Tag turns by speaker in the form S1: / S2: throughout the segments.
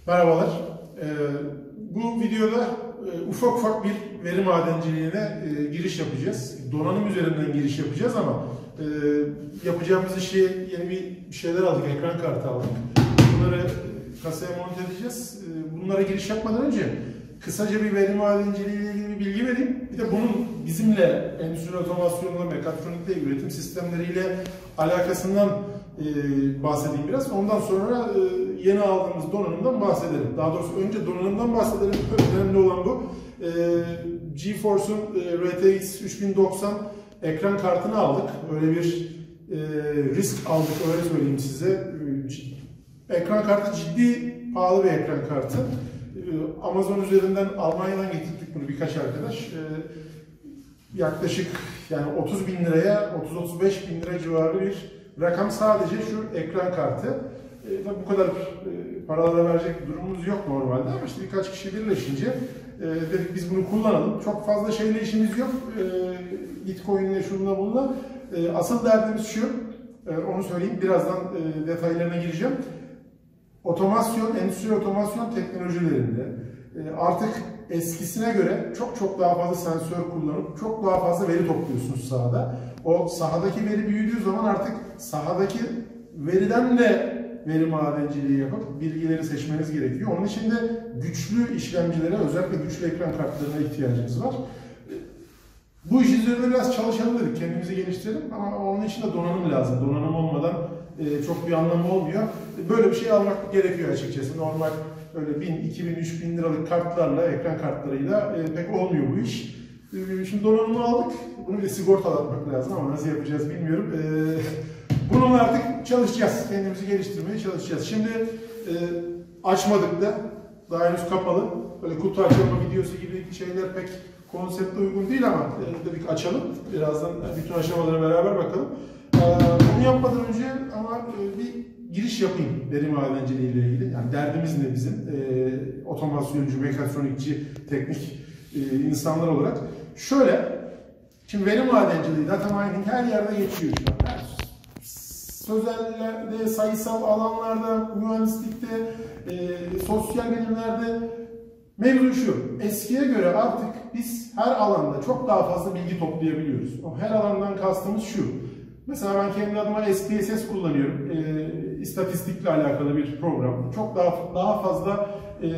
S1: Merhabalar. Bu videoda ufak bir veri madenciliğine giriş yapacağız. Donanım üzerinden giriş yapacağız ama yapacağımız işe yeni bir şeyler aldık, ekran kartı aldık. Bunları kasaya monte edeceğiz. Bunlara giriş yapmadan önce kısaca bir veri madenciliği ile ilgili bir bilgi vereyim. Bir de bunun bizimle endüstri otomasyonla, mekatronikle, üretim sistemleriyle alakasından bahsedeyim biraz. Ondan sonra yeni aldığımız donanımdan bahsedelim. Daha doğrusu önce donanımdan bahsedelim. Önemli olan bu. GeForce'un RTX 3090 ekran kartını aldık. Öyle bir risk aldık, öyle söyleyeyim size. Ekran kartı ciddi pahalı bir ekran kartı. Amazon üzerinden Almanya'dan getirdik bunu birkaç arkadaş. Yaklaşık yani 30 bin liraya, 30-35 bin lira civarı bir rakam sadece şu ekran kartı. Tabii bu kadar paralara verecek durumumuz yok normalde ama işte birkaç kişi birleşince dedik biz bunu kullanalım. Çok fazla şeyle işimiz yok. Bitcoin'le şununla bununla. Asıl derdimiz şu, onu söyleyeyim, birazdan detaylarına gireceğim. Otomasyon, endüstri otomasyon teknolojilerinde artık eskisine göre çok daha fazla sensör kullanıp çok daha fazla veri topluyorsunuz sahada. O sahadaki veri büyüdüğü zaman artık sahadaki veriden de veri madenciliği yapıp bilgileri seçmeniz gerekiyor. Onun için de güçlü işlemcilere, özellikle güçlü ekran kartlarına ihtiyacınız var. Bu iş üzerinde biraz çalışalım dedik, kendimizi geliştirelim ama onun için de donanım lazım. Donanım olmadan çok bir anlamı olmuyor. Böyle bir şey almak gerekiyor açıkçası. Normal öyle 1000, 2000, 3000 liralık kartlarla, ekran kartlarıyla pek olmuyor bu iş. Şimdi donanımı aldık. Bunu bir de sigortalatmak lazım ama nasıl yapacağız bilmiyorum. Bununla artık çalışacağız. Kendimizi geliştirmeye çalışacağız. Şimdi açmadık da. Daha henüz kapalı. Böyle kutu açılma videosu gibi şeyler pek konsepte uygun değil ama dedik açalım. Birazdan bütün aşamalara beraber bakalım. Bunu yapmadan önce ama bir giriş yapayım veri madenciliği ile ilgili. Yani derdimiz ne bizim? Otomasyoncu, mekatronikçi, teknik insanlar olarak. Şöyle, şimdi veri madenciliği, data mining her yerde geçiyor şu an. Sözellerde, sayısal alanlarda, mühendislikte, sosyal bilimlerde mevzu şu. Eskiye göre artık biz her alanda çok daha fazla bilgi toplayabiliyoruz. O her alandan kastımız şu. Mesela ben kendi adıma SPSS kullanıyorum. İstatistikle alakalı bir program. Çok daha fazla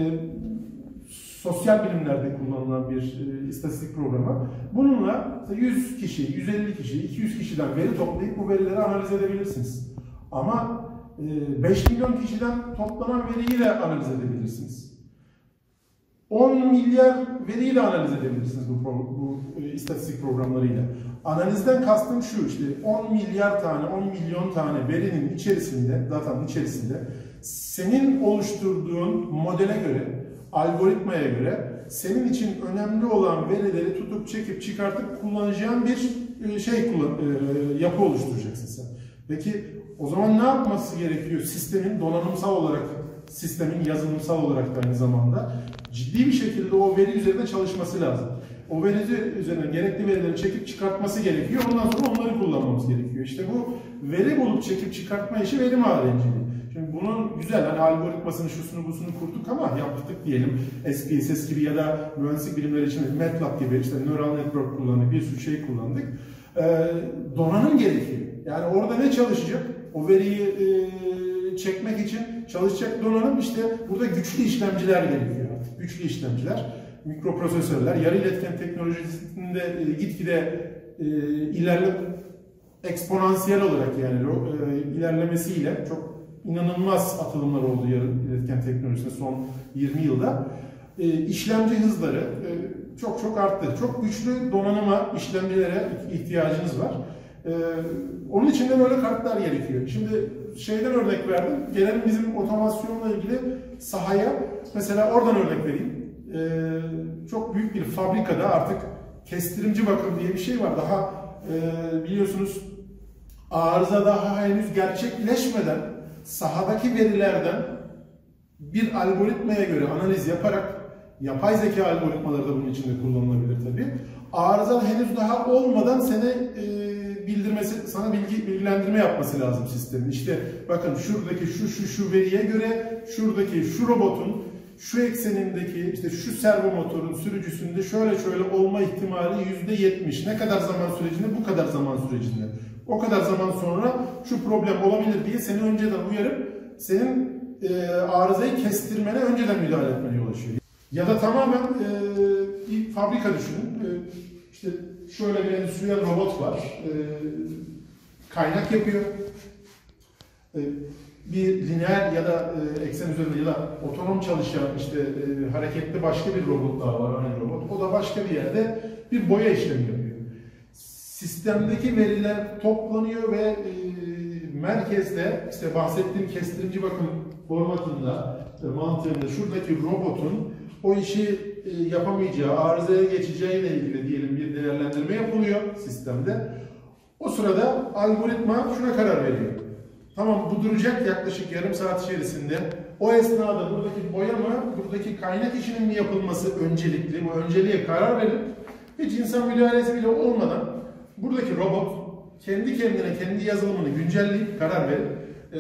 S1: sosyal bilimlerde kullanılan bir istatistik programı. Bununla 100 kişi, 150 kişi, 200 kişiden veri toplayıp bu verileri analiz edebilirsiniz. Ama 5 milyon kişiden toplanan veriyi de analiz edebilirsiniz. 10 milyar veriyi de analiz edebilirsiniz bu istatistik programlarıyla. Analizden kastım şu, işte 10 milyar tane, 10 milyon tane verinin içerisinde, datanın içerisinde senin oluşturduğun modele göre, algoritmaya göre senin için önemli olan verileri tutup çekip çıkartıp kullanacağın bir yapı oluşturacaksın sen. Peki o zaman ne yapması gerekiyor sistemin donanımsal olarak, sistemin yazılımsal olarak da aynı zamanda ciddi bir şekilde o veri üzerinde çalışması lazım. O veri üzerinden gerekli verileri çekip çıkartması gerekiyor. Ondan sonra onları kullanmamız gerekiyor. İşte bu veri bulup çekip çıkartma işi veri madenciliği. Şimdi bunun güzel, hani algoritmasını, şusunu, busunu kurduk ama yaptık diyelim. SPSS gibi ya da mühendislik bilimleri için MATLAB gibi işte neural network kullandık, bir sürü şey kullandık. Donanım gerekiyor. Yani orada ne çalışacak? O veriyi çekmek için çalışacak donanım, işte burada güçlü işlemciler gerekiyor. Güçlü işlemciler, mikroprosesörler, yarı iletken teknolojisinde gitgide eksponansiyel olarak yani ilerlemesiyle çok inanılmaz atılımlar oldu yarı iletken teknolojisinde son 20 yılda. İşlemci hızları çok arttı. Çok güçlü donanıma, işlemcilere ihtiyacınız var. Onun için de böyle kartlar gerekiyor. Şimdi şeyden örnek verdim. Gelelim bizim otomasyonla ilgili sahaya. Mesela oradan örnek vereyim. Çok büyük bir fabrikada artık kestirimci bakım diye bir şey var. Daha biliyorsunuz arıza daha henüz gerçekleşmeden sahadaki verilerden bir algoritmaya göre analiz yaparak, yapay zeka algoritmaları da bunun içinde kullanılabilir tabii. Arıza henüz daha olmadan seni bildirmesi, sana bilgilendirme yapması lazım sistemin. İşte bakın şuradaki şu veriye göre şuradaki şu robotun şu eksenindeki işte şu servo motorun sürücüsünde şöyle olma ihtimali %70. Ne kadar zaman sürecinde? Bu kadar zaman sürecinde. O kadar zaman sonra şu problem olabilir diye seni önceden uyarıp senin arızayı kestirmene, önceden müdahale etmene yol açıyor. Ya da tamamen bir fabrika düşünün. İşte şöyle bir endüstriyel robot var. Kaynak yapıyor. Bir lineer ya da eksen üzerinde ya da otonom çalışan işte hareketli başka bir robot daha var, örneğin robot. O da başka bir yerde bir boya işlemi yapıyor. Sistemdeki veriler toplanıyor ve merkezde işte bahsettiğim kestirimci bakım formatında, mantığında şuradaki robotun o işi yapamayacağı, arızaya geçeceğiyle ilgili diyelim bir değerlendirme yapılıyor sistemde. O sırada algoritma şuna karar veriyor. Tamam, bu duracak yaklaşık yarım saat içerisinde. O esnada buradaki boya mı, buradaki kaynak işinin mi yapılması öncelikli? Bu önceliğe karar verip hiç insan müdahalesi bile olmadan buradaki robot kendi kendine, kendi yazılımını güncelleyip karar verip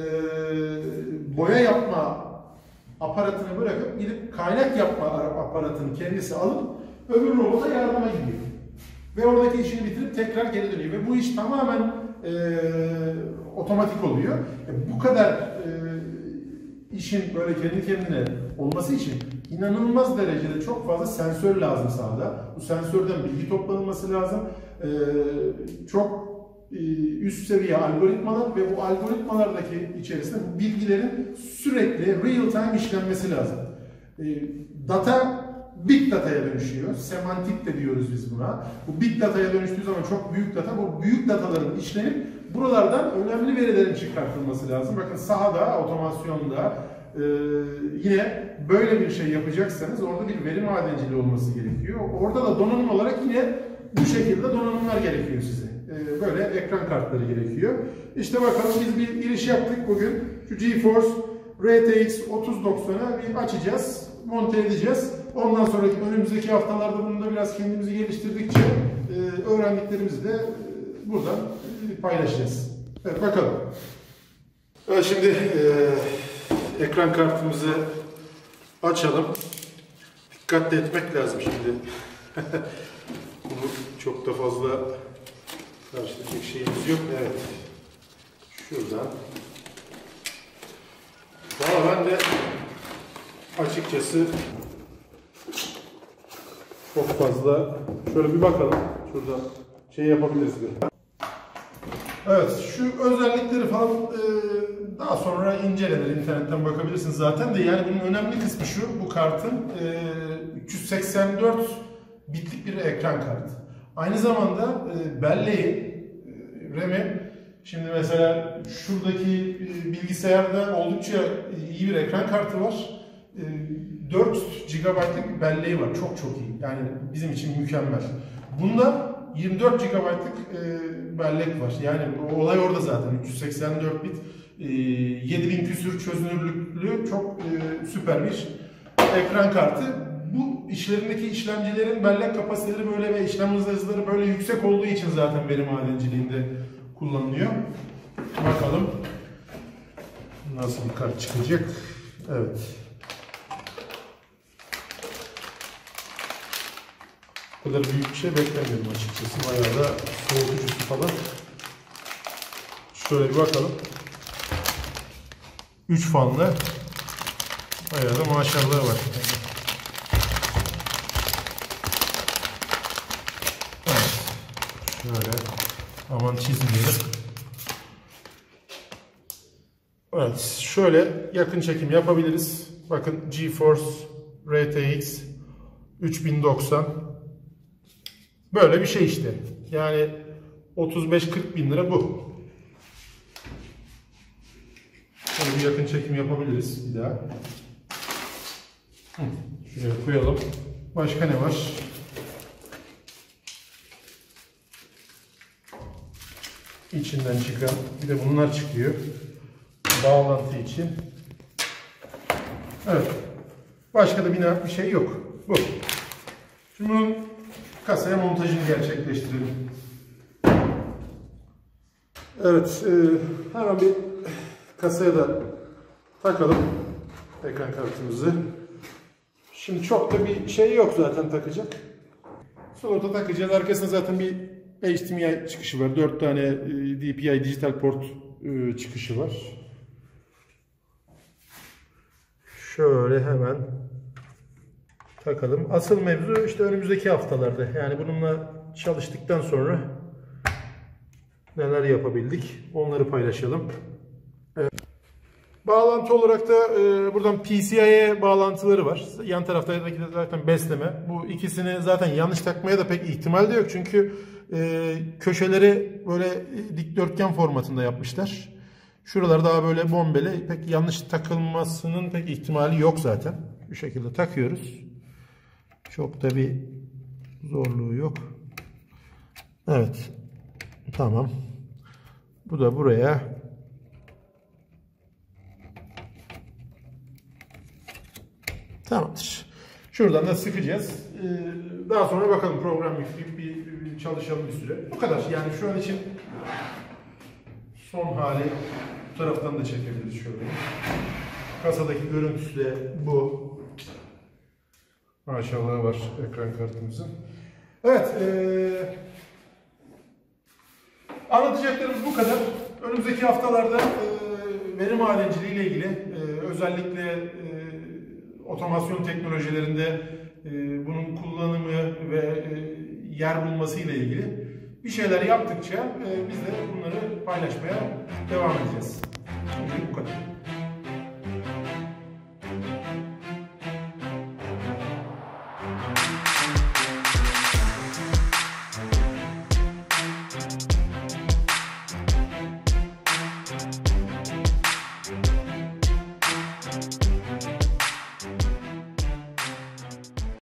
S1: boya yapma aparatını bırakıp gidip kaynak yapma aparatını kendisi alıp öbür robota yardıma gidiyor. Ve oradaki işini bitirip tekrar geri dönüyor. Ve bu iş tamamen otomatik oluyor. Bu kadar işin böyle kendi kendine olması için inanılmaz derecede çok fazla sensör lazım sahada. Bu sensörden bilgi toplanılması lazım. Çok üst seviye algoritmalar ve bu algoritmalardaki içerisinde bu bilgilerin sürekli real time işlenmesi lazım. Data big data'ya dönüşüyor. Semantik de diyoruz biz buna. Bu big data'ya dönüştüğü zaman çok büyük data, bu büyük dataların işlenip buralardan önemli verilerin çıkartılması lazım. Bakın sahada, otomasyonda yine böyle bir şey yapacaksanız orada bir veri madenciliği olması gerekiyor. Orada da donanım olarak yine bu şekilde donanımlar gerekiyor size. Böyle ekran kartları gerekiyor. İşte bakalım biz bir giriş yaptık bugün. Şu GeForce RTX 3090'a bir açacağız, monte edeceğiz. Ondan sonraki önümüzdeki haftalarda bunu da biraz kendimizi geliştirdikçe öğrendiklerimizi de buradan paylaşacağız. Evet, bakalım. Evet, şimdi ekran kartımızı açalım. Dikkatli etmek lazım şimdi. Bunu çok da fazla karşılayacak şeyimiz yok. Evet. Şuradan. Valla ben de açıkçası çok fazla şöyle bir bakalım. Şurada şey yapabiliriz bir. Evet, şu özellikleri falan daha sonra incelenir. İnternetten bakabilirsiniz zaten de. Yani bunun önemli kısmı şu, bu kartın 384 bitlik bir ekran kartı. Aynı zamanda belleği, RAM'i, şimdi mesela şuradaki bilgisayarda oldukça iyi bir ekran kartı var. 4 GB'lık bir belleği var. Çok iyi. Yani bizim için mükemmel. Bunda 24 GB'lık bellek var. Yani olay orada zaten. 384 bit, 7000 küsür çözünürlüklü çok süper bir ekran kartı. Bu işlerindeki işlemcilerin bellek kapasiteleri böyle ve işlem hızları böyle yüksek olduğu için zaten veri madenciliğinde kullanılıyor. Bakalım nasıl bir kart çıkacak. Evet. Bu kadar büyük bir şey beklemiyordum açıkçası. Bayağı da soğutucusu falan. Şöyle bir bakalım. 3 fanlı. Bayağı da maşallah var. Evet. Şöyle. Aman çizmeyelim. Evet. Şöyle yakın çekim yapabiliriz. Bakın GeForce RTX 3090. Böyle bir şey işte. Yani 35-40 bin lira bu. Şöyle bir yakın çekim yapabiliriz bir daha. Şuraya koyalım. Başka ne var? İçinden çıkan bir de bunlar çıkıyor. Bağlantı için. Evet. Başka da bir şey yok. Bu. Şimdi bunun kasaya montajını gerçekleştirelim. Evet, hemen bir kasaya da takalım ekran kartımızı. Şimdi çok da bir şey yok zaten takacak. Slota takacağız. Arkasında zaten bir HDMI çıkışı var. 4 tane DPI dijital port çıkışı var. Şöyle hemen takalım. Asıl mevzu işte önümüzdeki haftalarda. Yani bununla çalıştıktan sonra neler yapabildik onları paylaşalım. Evet. Bağlantı olarak da buradan PCIe bağlantıları var. Yan tarafta da zaten besleme. Bu ikisini zaten yanlış takmaya da pek ihtimal de yok. Çünkü köşeleri böyle dikdörtgen formatında yapmışlar. Şuralar daha böyle bombeli. Pek yanlış takılmasının pek ihtimali yok zaten. Bu şekilde takıyoruz. Çok da bir zorluğu yok. Evet. Tamam. Bu da buraya. Tamamdır. Şuradan da sıkacağız. Daha sonra bakalım, program yükleyip bir çalışalım bir süre. Bu kadar. Yani şu an için son hali bu taraftan da çekebiliriz şöyle. Kasadaki görüntüsü de bu. Maşallah var ekran kartımızın. Evet. Anlatacaklarımız bu kadar. Önümüzdeki haftalarda veri madenciliği ile ilgili özellikle otomasyon teknolojilerinde bunun kullanımı ve yer bulması ile ilgili bir şeyler yaptıkça biz de bunları paylaşmaya devam edeceğiz. Şimdi bu kadar.